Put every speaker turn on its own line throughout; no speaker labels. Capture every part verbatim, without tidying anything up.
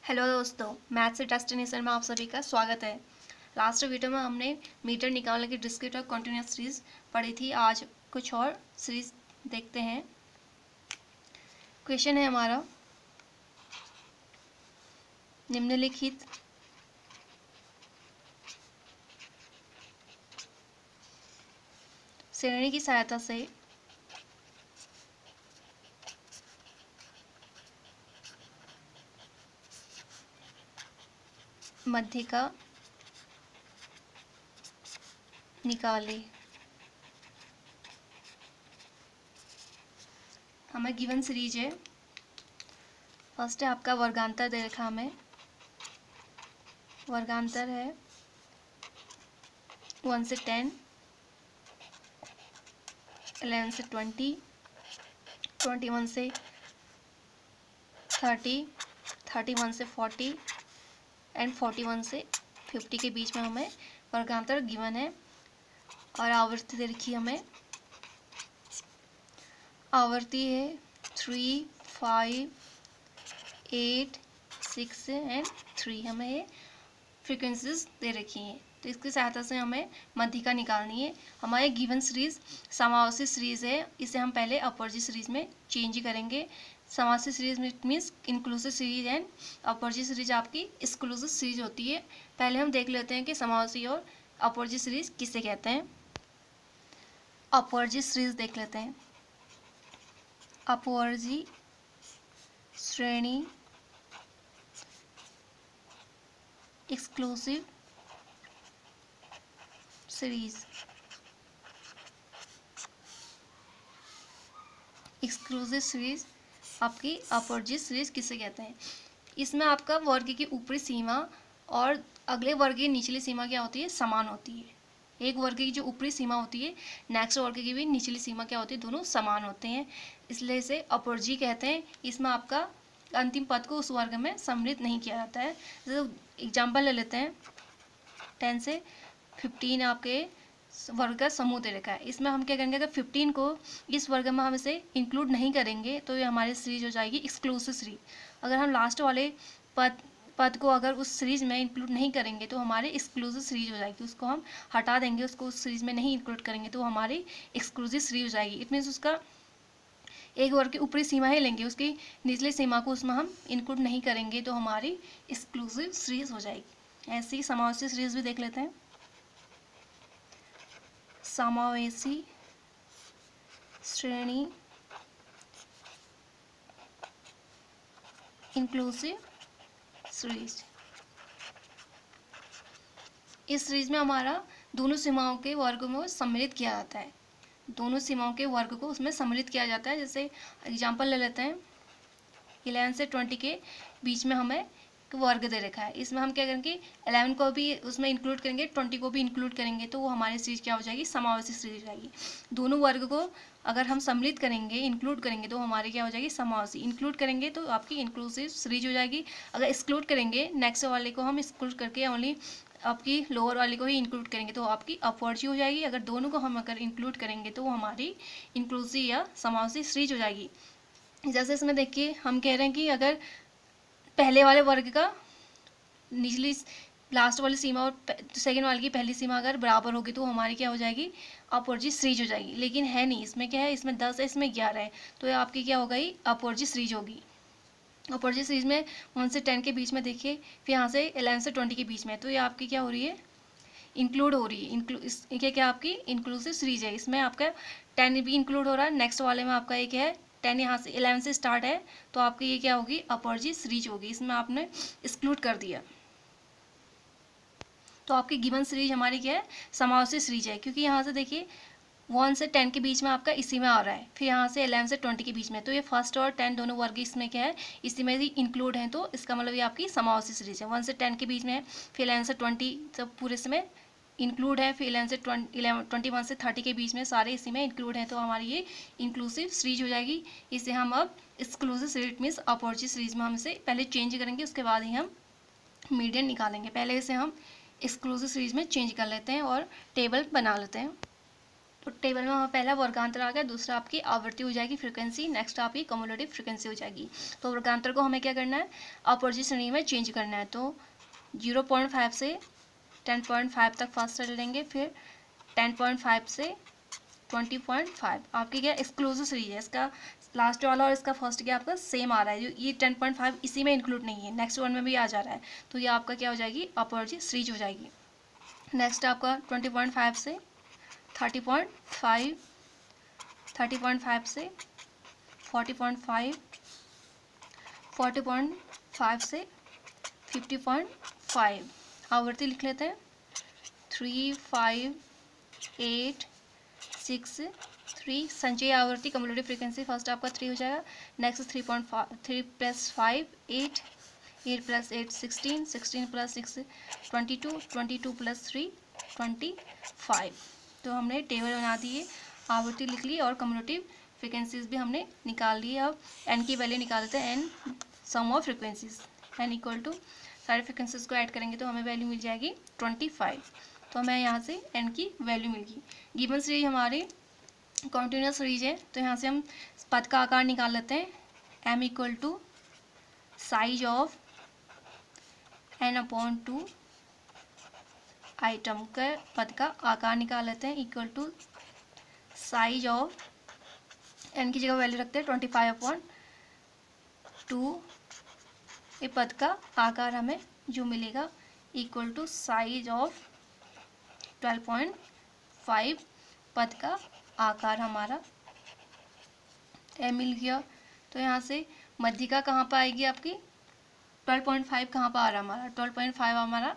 Hello दोस्तों, maths destination में आप सभी का स्वागत है। लास्ट वीडियो में हमने मीटर निकालने की डिस्क्रीट और कंटिन्यूअस सीरीज पढ़ी थी। आज कुछ और सीरीज देखते हैं। क्वेश्चन है हमारा, निम्नलिखित श्रेणी की सहायता से मध्यिका निकाले। हमें गिवन सीरीज है। फर्स्ट है आपका वर्गांतर दे रखा हमें। वर्गांतर है वन से टेन, इलेवन से ट्वेंटी, ट्वेंटी वन से थर्टी, थर्टी वन से फोर्टी एंड फोर्टी वन से फिफ्टी के बीच में हमें वर्गांतर गिवन है। और आवर्ती दे रखी हमें। आवर्ती है three, five, eight, six and three. हमें ये फ्रीक्वेंसीज दे रखी हैं, तो इसकी सहायता से हमें मध्यिका निकालनी है। हमारे गिवन सीरीज समावसी सीरीज है, इसे हम पहले अपवर्जी सीरीज में चेंज करेंगे। समावसी series means inclusive series and अपवर्जी सीरीज आपकी एक्सक्लूसिव सीरीज होती है। पहले हम देख लेते हैं कि समावसी और अपवर्जी सीरीज किसे कहते हैं। अपवर्जी सीरीज देख लेते हैं। अपवर्जी श्रेणी एक्सक्लूसिव सीरीज। एक्सक्लूसिव सीरीज आपकी अपवर्जी सीरीज किसे कहते हैं। इसमें आपका वर्ग की ऊपरी सीमा और अगले वर्ग की निचली सीमा क्या होती है, समान होती है। एक वर्ग की जो ऊपरी सीमा होती है, नेक्स्ट वर्ग की भी निचली सीमा क्या होती है, दोनों समान होते हैं, इसलिए इसे अपवर्जी कहते हैं। इसमें आपका अंतिम पद को उस वर्ग में सम्मिलित नहीं किया जाता है। जैसे एग्जाम्पल ले लेते हैं, टेन से फिफ्टीन आपके वर्ग का समूह दे रखा है। इसमें हम क्या करेंगे, अगर फिफ्टीन को इस वर्ग में हम इसे इंक्लूड नहीं करेंगे तो ये हमारी सीरीज हो जाएगी एक्सक्लूसिव सीरीज। अगर हम लास्ट वाले पद पद को अगर उस सीरीज में इंक्लूड नहीं करेंगे तो हमारी एक्सक्लूसिव सीरीज हो जाएगी। उसको हम हटा देंगे, उसको उस सीरीज में नहीं इंक्लूड करेंगे तो हमारी एक्सक्लूसिव सीरीज हो जाएगी। इट मीन्स उसका एक वर्ग की ऊपरी सीमा ही लेंगे, उसकी निचली सीमा को उसमें हम इंक्लूड नहीं करेंगे तो हमारी एक्सक्लूसिव सीरीज हो जाएगी। ऐसी ही समावेशी सीरीज भी देख लेते हैं। समावेशी श्रेणी इंक्लूसिव सीरीज। इस सीरीज में हमारा दोनों सीमाओं के वर्ग में सम्मिलित किया जाता है। दोनों सीमाओं के वर्ग को उसमें सम्मिलित किया जाता है। जैसे एग्जांपल ले लेते हैं, इलेवन से ट्वेंटी के बीच में हमें वर्ग दे रखा है। इसमें हम क्या करेंगे, इलेवन को भी उसमें इंक्लूड करेंगे, ट्वेंटी को भी इंक्लूड करेंगे, तो वो हमारी सीरीज क्या हो जाएगी, समावेशी सीरीज हो जाएगी। दोनों वर्ग को अगर हम सम्मिलित करेंगे, इंक्लूड करेंगे, तो हमारी क्या हो जाएगी, समावेशी। इंक्लूड करेंगे तो आपकी इंक्लूसिव सीरीज हो जाएगी। अगर एक्सक्लूड करेंगे, नेक्स्ट वाले को हम एक्सक्लूड करके ओनली आपकी लोअर वाली को ही इंक्लूड करेंगे तो आपकी अपवर्जी हो जाएगी। अगर दोनों को हम अगर इंक्लूड करेंगे तो वो हमारी इंक्लूसिव या समावेशी सीरीज हो जाएगी। जैसे इसमें देखिए, हम कह रहे हैं कि अगर पहले वाले वर्ग का निचली लास्ट वाली सीमा और सेकेंड वाले की पहली सीमा अगर बराबर होगी तो हमारी क्या हो जाएगी, अपवर्जी सीरीज हो जाएगी। लेकिन है नहीं, इसमें क्या है, इसमें दस है, इसमें ग्यारह है, तो ये आपकी क्या हो गई, अपवर्जी सीरीज होगी। अपवर्जी सीरीज में वन से टेन के बीच में देखिए, फिर यहाँ से इलेवन से ट्वेंटी के बीच में, तो ये आपकी क्या हो रही है, इंक्लूड हो रही है। इंक्लू इस क्या क्या आपकी इंक्लूसिव सीरीज है। इसमें आपका टेन भी इंक्लूड हो रहा है, नेक्स्ट वाले में आपका ये क्या है, टेन यहाँ से इलेवन से स्टार्ट है, तो आपकी ये क्या होगी, अपवर्जी सीरीज होगी। इसमें आपने एक्सक्लूड कर दिया तो आपकी गिवन सीरीज हमारी क्या है, समावेशी सीरीज है। क्योंकि यहाँ से देखिए वन से टेन के बीच में आपका इसी में आ रहा है, फिर यहाँ से इलेवन से ट्वेंटी के बीच में, तो ये फर्स्ट और टेन दोनों वर्ग इसमें क्या है, इसी में ही इंक्लूड है, तो इसका मतलब ये आपकी समावेशी सीरीज है। वन से टेन के बीच में है, फिर इलेवन से ट्वेंटी सब पूरे इसमें इंक्लूड है, फिर इलेवन से ट्वेंटी इलेवन ट्वेंटी वन से थर्टी के बीच में सारे इसी में इंक्लूड हैं, तो हमारी ये इंक्लूसिव सीरीज हो जाएगी। इसे हम अब एक्सक्लूसिव सीरीज मीन्स अपवर्जी सीरीज में हम इसे पहले चेंज करेंगे, उसके बाद ही हम मीडियन निकालेंगे। पहले इसे हम एक्सक्लूसिव सीरीज में चेंज कर लेते हैं और टेबल बना लेते हैं। तो टेबल में हमारा पहला वर्गांतर आ गया, दूसरा आपकी आवृत्ति हो जाएगी फ्रीक्वेंसी, नेक्स्ट आपकी कम्युलेटिव फ्रीक्वेंसी हो जाएगी। तो वर्गांतर को हमें क्या करना है, अपोजिट श्रेणी में चेंज करना है। तो जीरो पॉइंट फाइव से टेन पॉइंट फाइव तक फास्ट चल लेंगे, फिर टेन पॉइंट फाइव से ट्वेंटी पॉइंट फाइव। आपकी क्या एक्सक्लूसिव सीरीज है, इसका लास्ट वाला और इसका फर्स्ट क्या आपका सेम आ रहा है, जो ये टेन पॉइंट फाइव इसी में इंक्लूड नहीं है, नेक्स्ट वन में भी आ जा रहा है, तो ये आपका क्या हो जाएगी, अपोजिट सीरीज हो जाएगी। नेक्स्ट आपका ट्वेंटी पॉइंट फाइव से thirty point five, thirty point five से forty point five, forty point five से फिफ्टी पॉइंट फाइव। आवृत्ति लिख लेते हैं, three five eight six three. संचयी आवृत्ति कम्युलेटिव फ्रीक्वेंसी फर्स्ट आपका थ्री हो जाएगा, next three point five, three plus five eight, eight plus eight sixteen, sixteen plus six twenty two, twenty two plus three twenty five. तो हमने table बना दिए, आवृत्ति लिख ली और कम्युलेटिव फ्रीक्वेंसीज भी हमने निकाल ली। अब एन की वैल्यू निकाल देते हैं, N sum of frequencies, N equal to सारे फ्रीक्वेंसीज को ऐड करेंगे तो हमें वैल्यू मिल जाएगी ट्वेंटी फाइव। तो हमें यहाँ से एन की वैल्यू मिल गई। गिवन सीरीज हमारी कॉन्टिन्यूस सीरीज है, तो यहाँ से हम पद का आकार निकाल लेते हैं, M equal to size of N upon two, item का पद का आकार निकाल लेते हैं, equal to size of N की जगह वैल्यू रखते हैं ट्वेंटी फाइव अपॉन टू, ये पद का आकार हमें जो मिलेगा equal to size of twelve point five, पद का आकार हमारा एम मिल गया। तो यहाँ से मध्यिका कहाँ पर आएगी आपकी, ट्वेल्व पॉइंट फाइव कहाँ पर आ रहा है हमारा, ट्वेल्व पॉइंट फाइव हमारा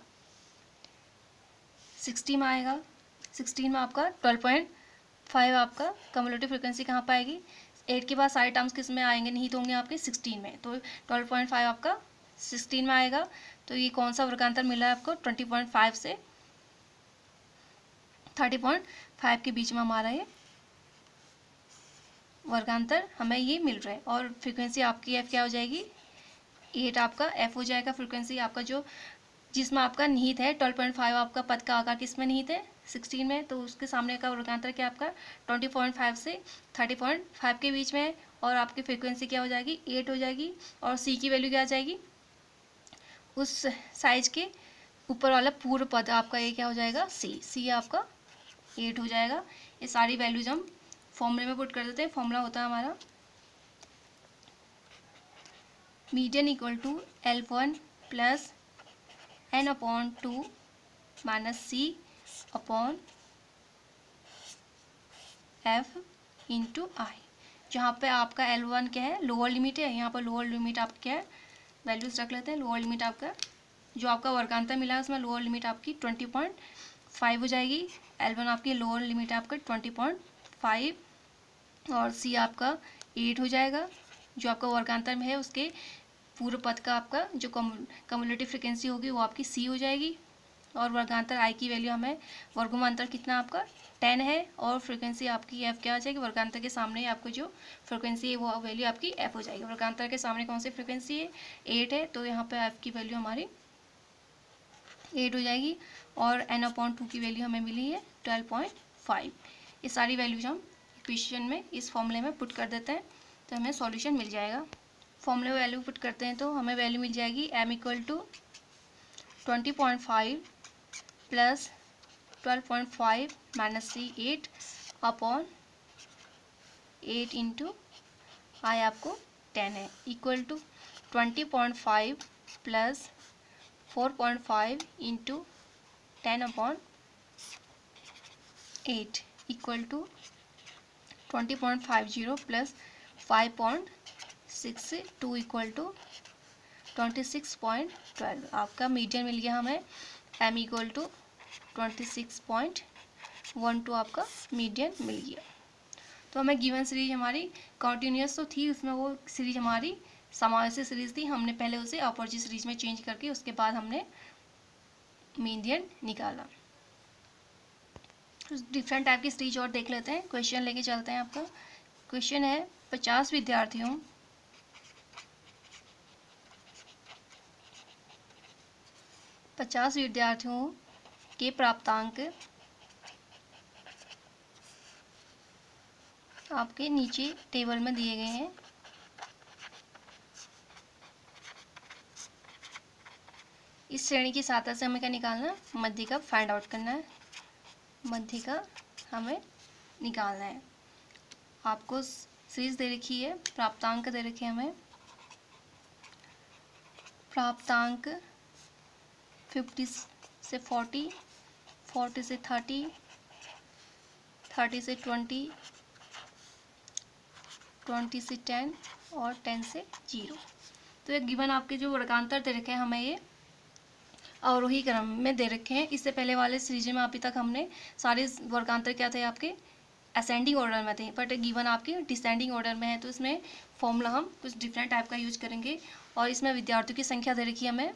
सिक्सटी में आएगा, सिक्सटीन में आपका ट्वेल्व पॉइंट फाइव आपका कम्युलेटिव फ्रीक्वेंसी कहाँ पर आएगी, एट के बाद सारे टर्म्स किस में आएंगे, नहीं तो होंगे आपके सिक्सटीन में, तो ट्वेल्व पॉइंट फाइव आपका सिक्सटीन में आएगा। तो ये कौन सा वर्गांतर मिला है आपको, ट्वेंटी पॉइंट फाइव से थर्टी पॉइंट फाइव के बीच में हमारा ये वर्गांतर हमें ये मिल रहा है। और फ्रीक्वेंसी आपकी एफ क्या हो जाएगी, एट आपका एफ हो जाएगा फ्रीक्वेंसी आपका, जो जिसमें आपका निहित है ट्वेल्व पॉइंट फाइव आपका पद का आकार किस में निहित है, सिक्सटीन में, तो उसके सामने का वर्गांतर क्या आपका ट्वेंटी पॉइंट फाइव से थर्टी पॉइंट फाइव के बीच में, और आपकी फ्रीक्वेंसी क्या हो जाएगी, एट हो जाएगी, और सी की वैल्यू क्या आ जाएगी, उस साइज के ऊपर वाला पूर्ण पद आपका ये क्या हो जाएगा, सी, सी आपका एट हो जाएगा। ये सारी वैल्यूज हम फॉर्मूले में पुट कर देते हैं। फॉर्मूला होता है हमारा median equal to L one plus N upon two minus C upon F into I, जहाँ पे आपका एल वन क्या है, लोअर लिमिट है, यहाँ पर लोअर लिमिट आपकी क्या है, वैल्यूज रख लेते हैं। लोअर लिमिट आपका जो आपका वर्गांतर मिला है उसमें लोअर लिमिट आपकी ट्वेंटी पॉइंट फाइव हो जाएगी, एल वन आपकी लोअर लिमिट आपका ट्वेंटी पॉइंट फाइव, और सी आपका एट हो जाएगा, जो आपका वर्गांतर में है उसके पूर्व पद का आपका जो कम्युलेटिव फ्रीक्वेंसी होगी वो आपकी सी हो जाएगी। और वर्गांतर आई की वैल्यू हमें, वर्गमूलांतर कितना आपका टेन है, और फ्रीक्वेंसी आपकी एफ क्या आ जाएगी, वर्गांतर के सामने आपको जो फ्रीक्वेंसी है वो वैल्यू आपकी एफ हो जाएगी। वर्गांतर के सामने कौन सी फ्रीक्वेंसी है, एट है, तो यहाँ पे एफ की वैल्यू हमारी एट हो जाएगी, और एन अपॉन टू की वैल्यू हमें मिली है ट्वेल्व पॉइंट फाइव। ये सारी वैल्यूज हम इक्वेशन में इस फॉर्मूले में पुट कर देते हैं तो हमें सॉल्यूशन मिल जाएगा। फॉर्मूले में वैल्यू पुट करते हैं तो हमें वैल्यू मिल जाएगी M equal to twenty point five plus twelve point five minus C eight upon eight into I आपको टेन है, equal to twenty point five plus four point five into ten upon eight equal to twenty point five zero plus five point six two equal to twenty six point twelve. आपका median मिल गया हमें, M equal to twenty six point one two आपका median मिल गया। तो हमें given series हमारी कॉन्टीन्यूस तो थी, उसमें वो सीरीज हमारी समावेशी सीरीज थी, हमने पहले उसे अपोजिट सीरीज में चेंज करके उसके बाद हमने मीडियन निकाला। डिफरेंट टाइप की सीरीज और देख लेते हैं। क्वेश्चन लेके चलते हैं। आपका क्वेश्चन है पचास विद्यार्थियों पचास विद्यार्थियों के प्राप्तांक आपके नीचे टेबल में दिए गए हैं। इस श्रेणी की सहायता से हमें क्या निकालना है, मध्य का फाइंड आउट करना है। मध्य का हमें निकालना है। आपको सीरीज दे रखी है, प्राप्तांक दे रखे हैं हमें। प्राप्तांक पचास से चालीस, चालीस से तीस, तीस से बीस, बीस से दस और दस से जीरो। तो ये गिवन आपके जो वर्गांतर दे रखे हैं हमें ये अवरोही क्रम में दे रखे हैं। इससे पहले वाले सीरीज में अभी तक हमने सारे वर्गांतर क्या थे आपके असेंडिंग ऑर्डर में थे, बट गिवन आपके डिसेंडिंग ऑर्डर में है। तो इसमें फॉर्मूला हम कुछ डिफरेंट टाइप का यूज करेंगे। और इसमें विद्यार्थियों की संख्या दे रखी है हमें।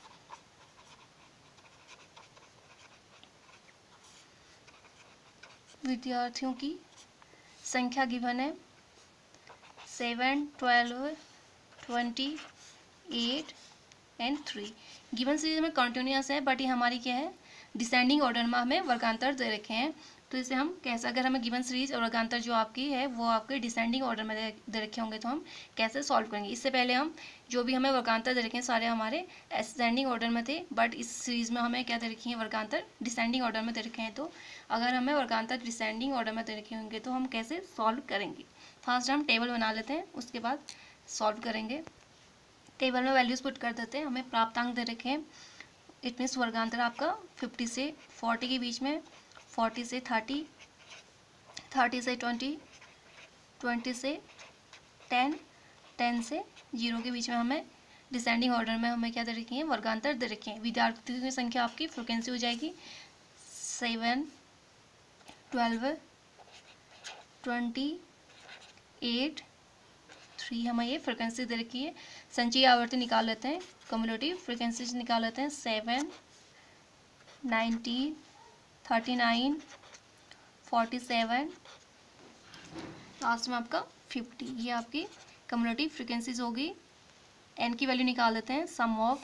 विद्यार्थियों की संख्या गिवन है seven, twelve, twenty, eight and three. Given series में कंटिन्यूस है, बट ये हमारी क्या है डिसेंडिंग ऑर्डर में हमें वर्गांतर दे रखे हैं। तो इसे हम कैसे, अगर हमें गिवन सीरीज और वर्गांतर जो आपकी है वो आपके डिसेंडिंग ऑर्डर में दे रखे होंगे तो हम कैसे सॉल्व करेंगे। इससे पहले हम जो भी हमें वर्गांतर दे रखे हैं सारे हमारे असेंडिंग ऑर्डर में थे, बट इस सीरीज में हमें क्या दे रखी है वर्गांतर डिसेंडिंग ऑर्डर में दे रखे हैं। तो अगर हमें वर्गांतर डिसेंडिंग ऑर्डर में दे रखे होंगे तो हम कैसे सॉल्व करेंगे। फर्स्ट हम टेबल बना लेते हैं, उसके बाद सॉल्व करेंगे। टेबल में वैल्यूज पुट कर देते हैं। हमें प्राप्तांक दे रखे हैं, इट मीन्स वर्गांतर आपका पचास से चालीस के बीच में, चालीस से तीस, तीस से बीस, बीस से दस, दस से जीरो के बीच में हमें डिसेंडिंग ऑर्डर में हमें क्या दे रखी है वर्गांतर दे रखे हैं। विद्यार्थियों की संख्या आपकी फ्रिक्वेंसी हो जाएगी seven, twelve, twenty, eight, three हमें ये फ्रिक्वेंसी दे रखी है। संचयी आवर्ती निकाल लेते हैं, कम्युलेटिव फ्रिक्वेंसीज निकाल लेते हैं। Seven, nineteen, thirty nine, forty seven, last में आपका फिफ्टी। ये आपकी कम्युलेटिव फ्रिक्वेंसीज होगी। एन की वैल्यू निकाल लेते हैं, सम ऑफ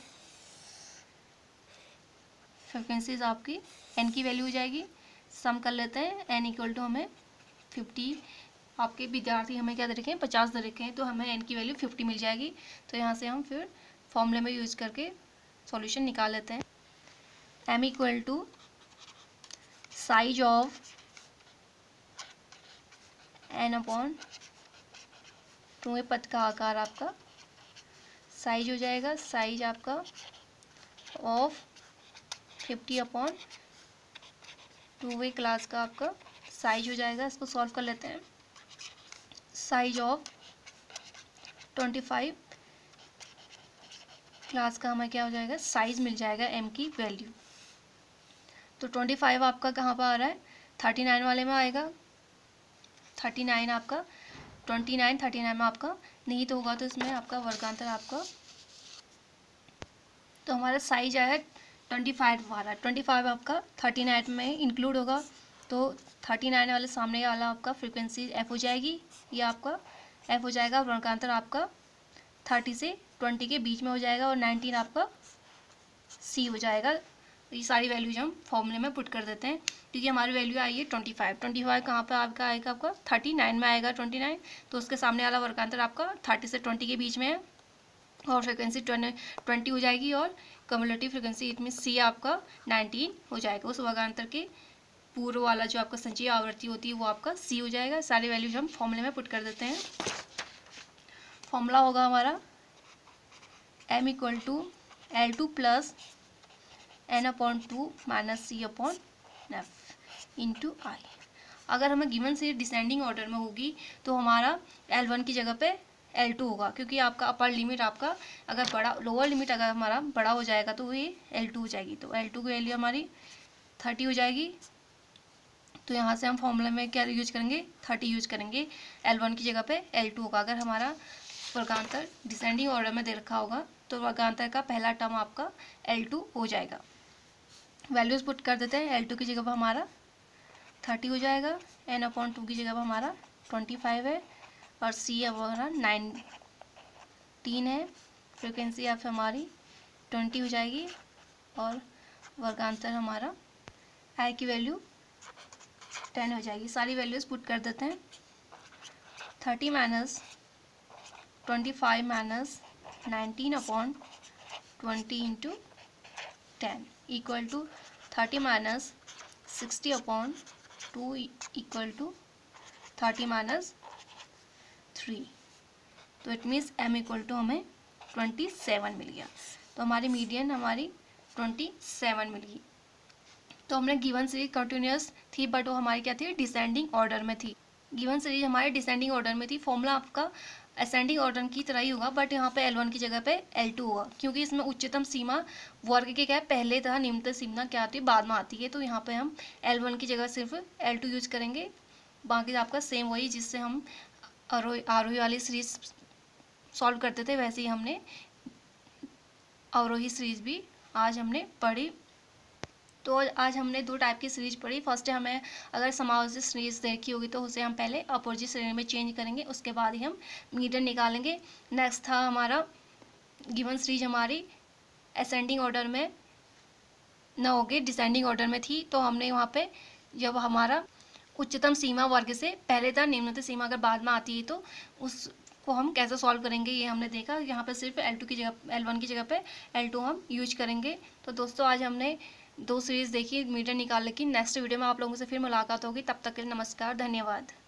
फ्रिक्वेंसीज आपकी एन की वैल्यू हो जाएगी। सम कर लेते हैं, एन इक्वल टू हमें फिफ्टी। आपके विद्यार्थी हमें क्या दे रखे हैं पचास दे रखे हैं, तो हमें एन की वैल्यू फिफ्टी मिल जाएगी। तो यहाँ से हम फिर फॉर्मूले में यूज करके सॉल्यूशन निकाल लेते हैं। M equal to size of N upon two ए पद का आकार आपका साइज हो जाएगा। साइज आपका ऑफ फिफ्टी अपॉन टू वे क्लास का आपका साइज हो जाएगा। इसको सॉल्व कर लेते हैं। Size of twenty five class का हमें क्या हो जाएगा साइज मिल जाएगा एम की वैल्यू। तो ट्वेंटी फाइव आपका कहाँ पर आ रहा है थर्टी नाइन वाले में आएगा। थर्टी नाइन आपका ट्वेंटी नाइन थर्टी नाइन में आपका नहीं तो होगा, तो इसमें आपका वर्गांतर आपका तो हमारा साइज आया ट्वेंटी फाइव वाला। ट्वेंटी फाइव आपका थर्टी नाइन में इंक्लूड होगा, तो थर्टी नाइन वाले सामने वाला आपका फ्रीक्वेंसी एफ हो जाएगी। ये आपका एफ हो जाएगा। वर्गांतर आपका थर्टी से ट्वेंटी के बीच में हो जाएगा और नाइनटीन आपका सी हो जाएगा। ये सारी वैल्यूज हम फॉर्मूले में पुट कर देते हैं, क्योंकि हमारी वैल्यू आई है ट्वेंटी फाइव। ट्वेंटी फाइव कहाँ पर आपका आएगा आपका थर्टी नाइन में आएगा ट्वेंटी नाइन, तो उसके सामने वाला वर्गांतर आपका थर्टी से ट्वेंटी के बीच में है और फ्रिक्वेंसी ट्वेंटी हो जाएगी और cumulative frequency it mean C आपका नाइनटीन हो जाएगा। उस वर्गांतर के पूर्व वाला जो आपका संचयी आवृत्ति होती है वो आपका सी हो जाएगा। सारी वैल्यूज हम फॉर्मूले में पुट कर देते हैं। फॉर्मूला होगा हमारा M equal to L two plus N upon two minus C upon F into I. अगर हमें गिवन से डिसेंडिंग ऑर्डर में होगी तो हमारा एल वन की जगह पे एल टू होगा, क्योंकि आपका अपर लिमिट आपका अगर बड़ा लोअर लिमिट अगर हमारा बड़ा हो जाएगा तो ये एल टू हो जाएगी। तो एल टू की वैल्यू हमारी थर्टी हो जाएगी। तो यहाँ से हम फॉर्मूला में क्या यूज करेंगे थर्टी यूज करेंगे। एल वन की जगह पे एल टू होगा। अगर हमारा वर्गांतर डिसेंडिंग ऑर्डर में दे रखा होगा तो वर्गांतर का पहला टर्म आपका एल टू हो जाएगा। वैल्यूज पुट कर देते हैं। एल टू की जगह पर हमारा थर्टी हो जाएगा, एन अपॉन टू की जगह पर हमारा ट्वेंटी फाइव है और सी हमारा नाइनटीन है। फ्रिक्वेंसी एफ हमारी ट्वेंटी हो जाएगी और वर्गांतर हमारा आई की वैल्यू टेन हो जाएगी। सारी वैल्यूज पुट कर देते हैं। Thirty minus twenty five minus nineteen upon twenty into ten equal to thirty minus sixty upon two equal to thirty minus three. तो it means M equal to हमें twenty seven मिल गया। तो हमारी median हमारी ट्वेंटी सेवन मिल गई। तो हमने गिवन सीरीज कंटिन्यूस थी बट वो हमारी क्या थी, डिसेंडिंग ऑर्डर में थी। गिवन सीरीज हमारे डिसेंडिंग ऑर्डर में थी। फॉर्मूला आपका असेंडिंग ऑर्डर की तरह ही होगा बट यहाँ पे एल वन की जगह पे एल टू होगा, क्योंकि इसमें उच्चतम सीमा वर्ग के क्या है पहले तथा निम्नतम सीमा क्या आती है बाद में आती है। तो यहाँ पे हम एल वन की जगह सिर्फ एल टू यूज करेंगे, बाकी आपका सेम वही जिससे हम आरोही आरोही वाली सीरीज सॉल्व करते थे वैसे ही हमने अवरोही सीरीज भी आज हमने पढ़ी। तो आज हमने दो टाइप की सीरीज पढ़ी। फर्स्ट है हमें अगर समायोजित सीरीज देखी होगी तो उसे हम पहले अपोजिट श्रेणी में चेंज करेंगे, उसके बाद ही हम मीडियन निकालेंगे। नेक्स्ट था हमारा गिवन सीरीज हमारी असेंडिंग ऑर्डर में न होगी डिसेंडिंग ऑर्डर में थी। तो हमने वहाँ पे जब हमारा उच्चतम सीमा वर्ग से पहले था निम्नतम सीमा अगर बाद में आती है तो उस को हम कैसे सॉल्व करेंगे ये हमने देखा। यहाँ पे सिर्फ एल टू की जगह एल वन की जगह पे एल टू हम यूज करेंगे। तो दोस्तों आज हमने दो सीरीज़ देखी मीडियन निकालने की। नेक्स्ट वीडियो में आप लोगों से फिर मुलाकात होगी, तब तक के लिए नमस्कार, धन्यवाद।